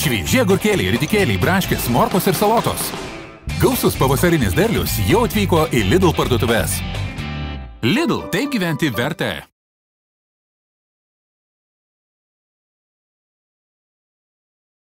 Švieži agurkėliai, ridikėliai, braškės, morkos ir salotos. Gausus pavasarinis derlius jau atvyko į LIDL parduotuves. LIDL, taip gyventi verta.